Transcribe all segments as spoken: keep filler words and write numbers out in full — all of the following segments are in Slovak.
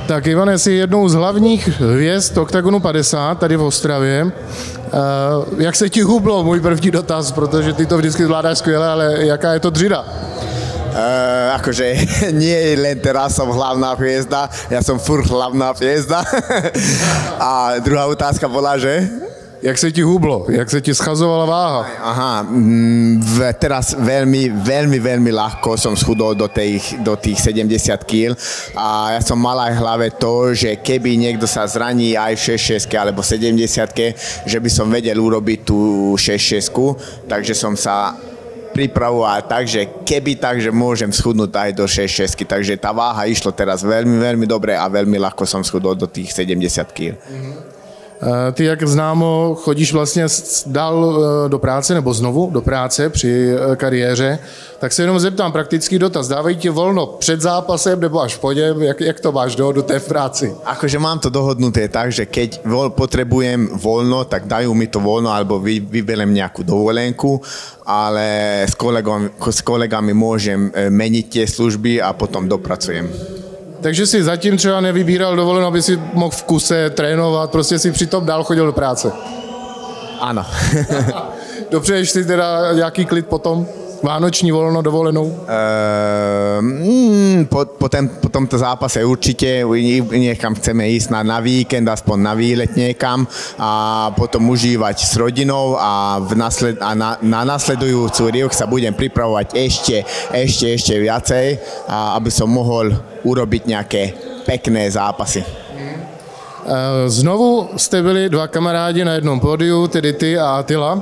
Tak Ivane, jsi jednou z hlavních hvězd Oktagonu padesát tady v Ostravě. Jak se ti hublo, můj první dotaz, protože ty to vždycky zvládáš skvěle, ale jaká je to dřina? Uh, akože nie len teraz som hlavná hviezda, ja som furt hlavná hviezda. A druhá otázka bola, že? Jak se ti hublo? Jak se ti schazovala váha? Aha, v, teraz veľmi, veľmi, veľmi ľahko som schudol do tých, do tých sedemdesiat kíl a ja som mal aj v hlave to, že keby niekto sa zraní aj v šesťdesiatke alebo sedemdesiatke, že by som vedel urobiť tú šesťdesiatku, takže som sa pripravoval tak, že keby tak, že môžem schudnúť aj do šesťdesiatky, takže tá váha išlo teraz veľmi, veľmi dobre a veľmi ľahko som schudol do tých sedemdesiat kíl. Mm-hmm. Ty, jak známo, chodíš vlastně dál do práce, nebo znovu do práce při kariéře, tak se jenom zeptám, praktický dotaz, dávají ti volno před zápasem nebo až po něm, jak, jak to máš do, do té práci? Akože mám to dohodnuté tak, že keď vol, potrebujem voľno, tak dajú mi to voľno alebo vy, vyberiem nejakú dovolenku, ale s, kolegom, s kolegami môžem meniť tie služby a potom dopracujem. Takže si zatím třeba nevybíral dovolenou, aby si mohl v kuse trénovat, prostě si přitom dál chodil do práce. Áno. Dopřeješ si teda nějaký klid potom? Vánoční volno, dovolenou? Uh, mm, po, po, ten, po tomto zápase určite niekam chceme ísť na, na víkend, aspoň na výlet niekam a potom užívať s rodinou a, v nasled, a na, na nasledujúcu rok sa budem pripravovať ešte, ešte, ešte viacej, a aby som mohol urobiť nejaké pekné zápasy. Znovu jste byli dva kamarádi na jednom pódiu, tedy ty a Attila.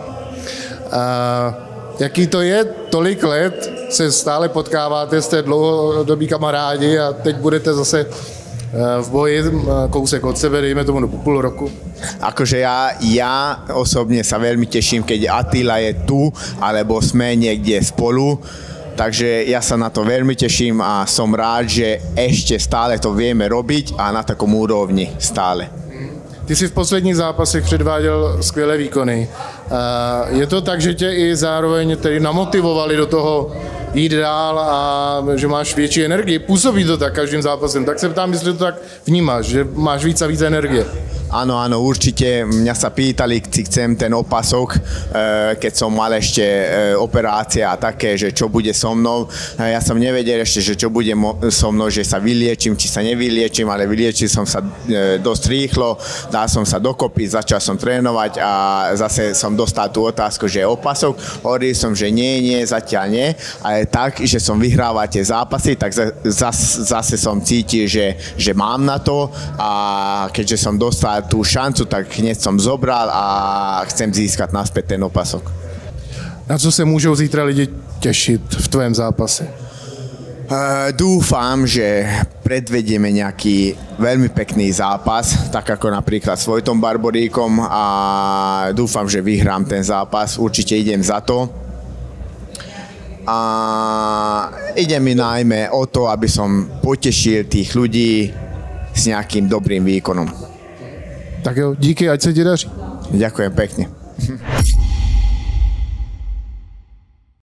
Jaký to je, tolik let se stále potkáváte, jste dlouhodobí kamarádi a teď budete zase v boji kousek od sebe, dejme tomu do půl roku? Akože ja, ja osobne sa veľmi teším, keď Attila je tu, alebo sme niekde spolu, takže ja sa na to veľmi teším a som rád, že ešte stále to vieme robiť a na takom úrovni stále. Ty jsi v posledních zápasech předváděl skvělé výkony. Je to tak, že tě i zároveň tedy namotivovali do toho jít dál a že máš větší energii? Působí to tak každým zápasem. Tak se ptám, jestli to tak vnímáš, že máš víc a víc energie. Áno, áno, určite. Mňa sa pýtali, či chcem ten opasok, keď som mal ešte operácia a také, že čo bude so mnou. Ja som nevedel ešte, že čo bude so mnou, že sa vyliečím, či sa nevyliečím, ale vyliečil som sa dosť rýchlo, dal som sa dokopy, začal som trénovať a zase som dostal tú otázku, že opasok. Hovoril som, že nie, nie, zatiaľ nie, ale tak, že som vyhrával tie zápasy, tak zase, zase som cítil, že, že mám na to a keďže som dostal tú šancu, tak hneď som zobral a chcem získať naspäť ten opasok. Na co se můžou zítra lidi těšit v tvém zápase? Uh, dúfam, že predvedieme nejaký veľmi pekný zápas, tak ako napríklad s Vojtom Barboríkom a dúfam, že vyhrám ten zápas. Určite idem za to. A ide mi najmä o to, aby som potešil tých ľudí s nejakým dobrým výkonom. Tak jo, díky, ať se ti daří. Ďakujem pekne.